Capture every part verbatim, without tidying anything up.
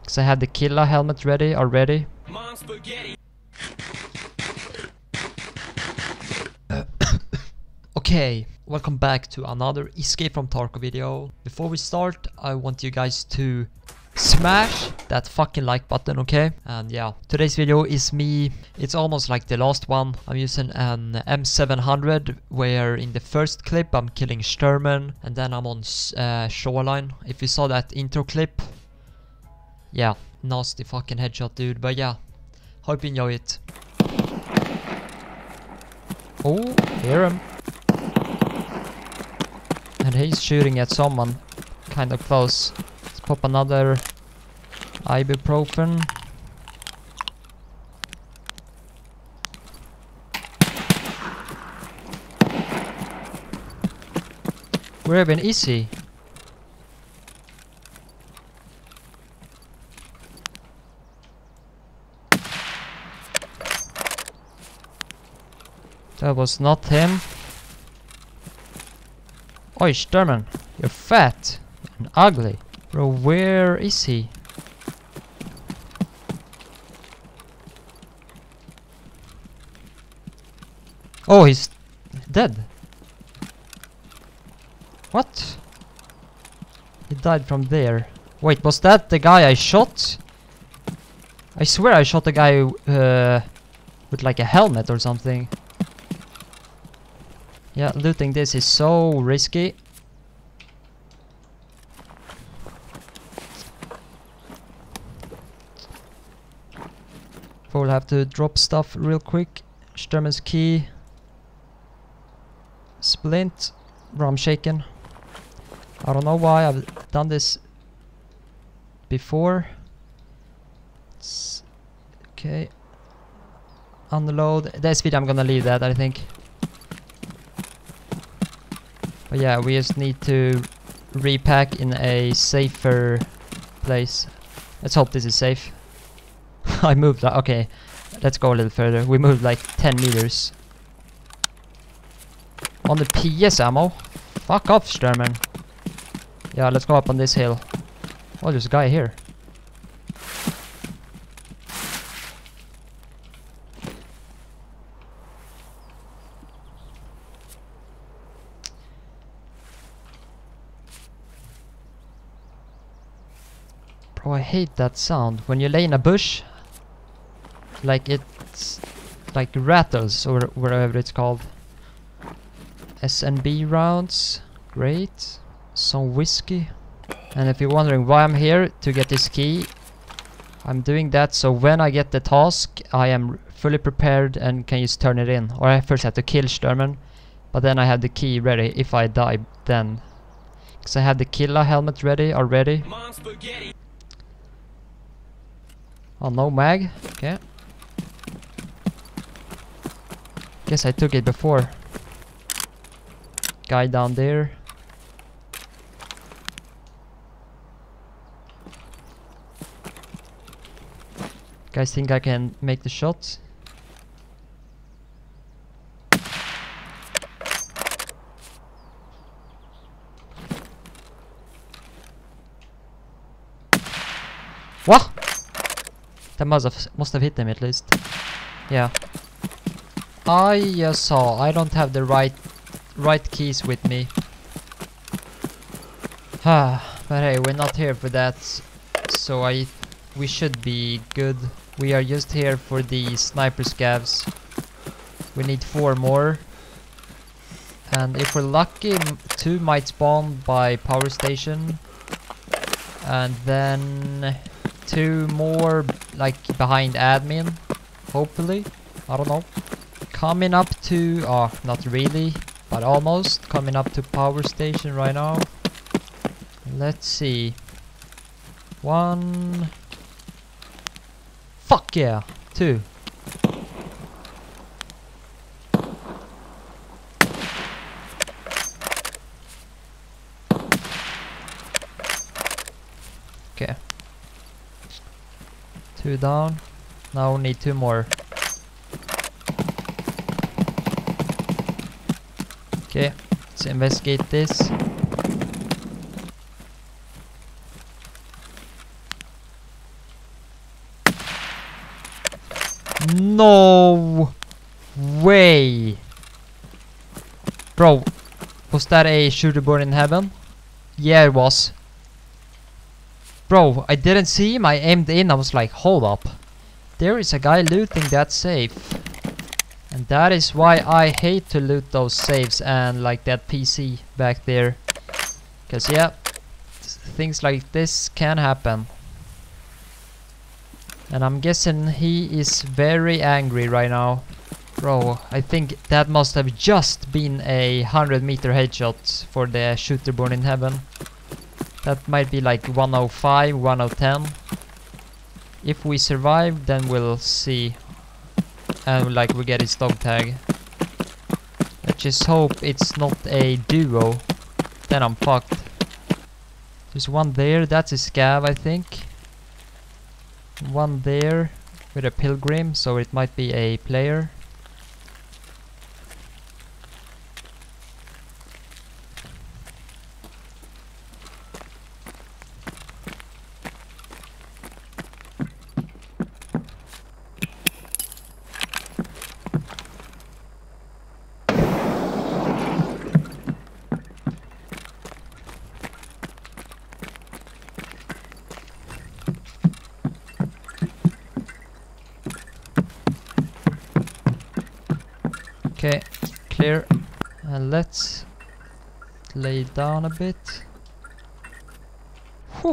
Cause I have the killer helmet ready already. Okay, welcome back to another Escape from Tarkov video. Before we start, I want you guys to smash that fucking like button, okay? And yeah, today's video is me. It's almost like the last one. I'm using an M seven hundred, where in the first clip I'm killing SHTURMAN, and then I'm on uh, Shoreline. If you saw that intro clip, yeah, nasty fucking headshot, dude. But yeah, hope you enjoy it. Oh, hear him. And he's shooting at someone kind of close. Let's pop another ibuprofen. Where even is he? That was not him. Oi, SHTURMAN, you're fat and ugly. Bro, where is he? Oh, he's dead. What? He died from there. Wait, was that the guy I shot? I swear I shot the guy uh, with like a helmet or something. Yeah, looting this is so risky. We'll have to drop stuff real quick. SHTURMAN's key. Splint. Bro, I'm shaking. I don't know why I've done this before. It's okay. Unload. This video I'm gonna leave that, I think. But yeah, we just need to repack in a safer place. Let's hope this is safe. I moved, like, okay, let's go a little further. We moved like ten meters. On the P S ammo? Fuck off, SHTURMAN. Yeah, let's go up on this hill. Oh, there's a guy here. Bro, I hate that sound. When you lay in a bush, like it's like rattles or whatever it's called. S N B rounds. Great. Some whiskey. And if you're wondering why I'm here to get this key, I'm doing that so when I get the task, I am fully prepared and can just turn it in. Or I first have to kill SHTURMAN, but then I have the key ready if I die then. Because I have the killer helmet ready already. Oh, no mag? Okay. Guess I took it before. Guy down there. Guys think I can make the shot? What? That must have must have hit them at least. Yeah. I just saw. I don't have the right right keys with me. Ah, but hey, we're not here for that. So I we should be good. We are just here for the sniper scavs. We need four more. And if we're lucky, m two might spawn by power station. And then two more like behind admin, hopefully. I don't know. Coming up to, oh, not really, but almost coming up to power station right now. Let's see. One. Fuck yeah. Two. Okay. Two down. Now we need two more. Okay, let's investigate this. No way. Bro, was that a shooter born in heaven? Yeah, it was. Bro, I didn't see him. I aimed in. I was like, hold up. There is a guy looting that safe. And that is why I hate to loot those safes and like that P C back there. Because yeah, things like this can happen. And I'm guessing he is very angry right now. Bro, I think that must have just been a hundred meter headshot for the shooter born in heaven. That might be like one oh five, one oh ten. If we survive, then we'll see. And like we get his dog tag. Let's just hope it's not a duo. Then I'm fucked. There's one there, that's a scav I think. One there with a pilgrim, so it might be a player. Okay, clear. And let's lay down a bit. Whew.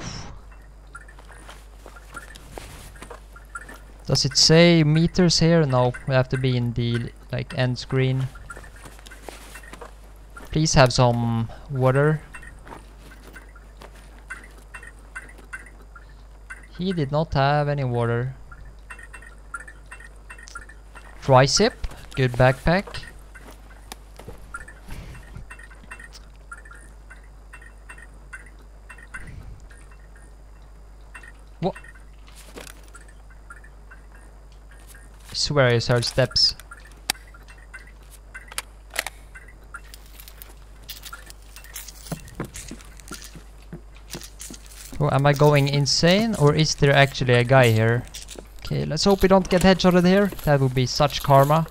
Does it say meters here? No, we have to be in the like end screen. Please have some water. He did not have any water. Tricep. Good backpack. What? I swear I just heard steps. Oh, am I going insane or is there actually a guy here? Okay, let's hope we don't get headshotted here. That would be such karma.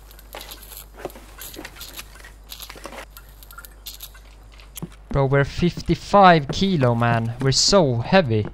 Bro, we're fifty-five kilo, man. We're so heavy.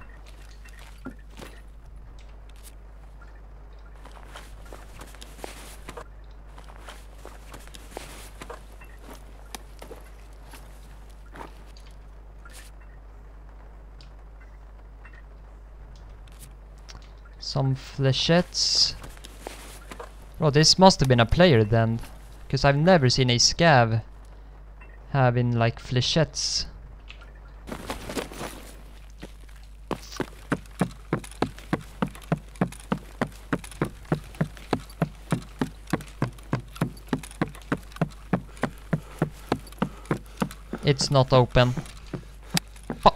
Some flechettes. Bro, this must have been a player then. Because I've never seen a scav having like flechettes. It's not open. Fuck.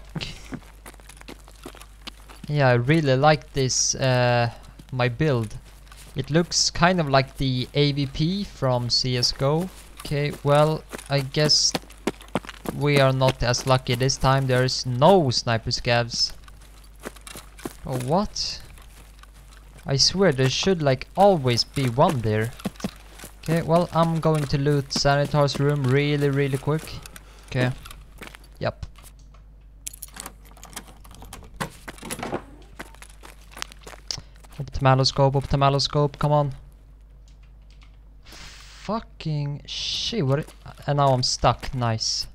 Yeah, I really like this, uh, my build. It looks kind of like the A V P from C S G O. Okay, well, I guess we are not as lucky this time. There's no sniper scavs. Oh, what? I swear there should like always be one there. Okay, well, I'm going to loot Sanitar's room really, really quick. Okay. Yep. Optimaloscope, optimaloscope, come on. Fucking shit, what? And now I'm stuck, nice.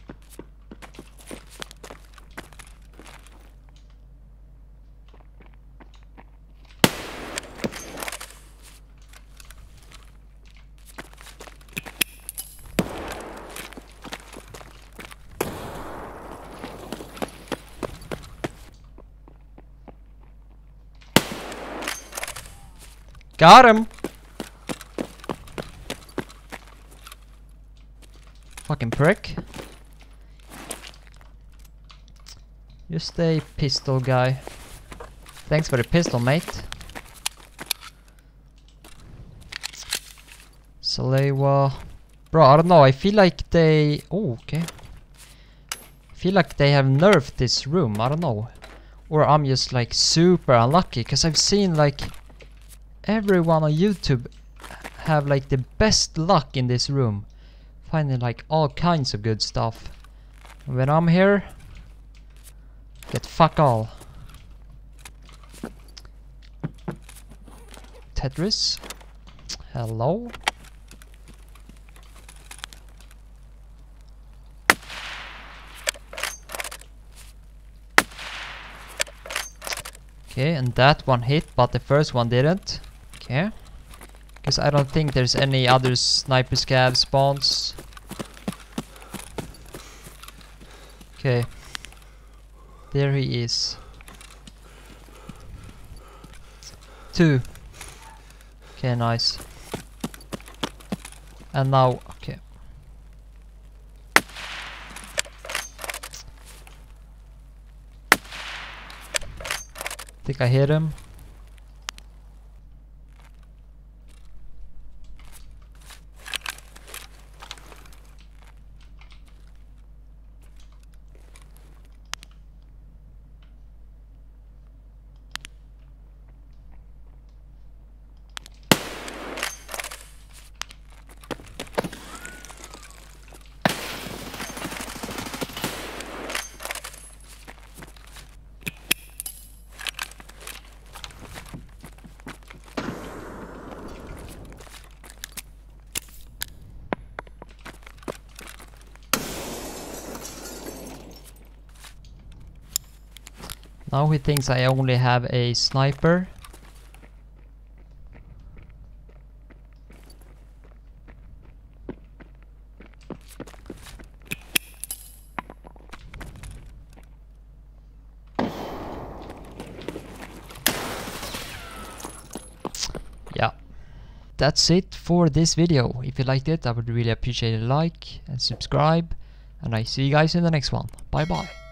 Got him! Fucking prick. Just a pistol guy. Thanks for the pistol, mate. Salewa. Bro, I don't know, I feel like they... Oh, okay. I feel like they have nerfed this room, I don't know. Or I'm just like super unlucky, because I've seen like... everyone on YouTube have like the best luck in this room, finding like all kinds of good stuff. When I'm here, get fuck all. Tetris, hello. Okay, and that one hit, but the first one didn't. Okay. Because I don't think there's any other sniper scav spawns. Okay. There he is. Two. Okay, nice. And now, okay. Think I hit him. Now he thinks I only have a sniper. Yeah. That's it for this video. If you liked it, I would really appreciate a like and subscribe. And I see you guys in the next one. Bye bye.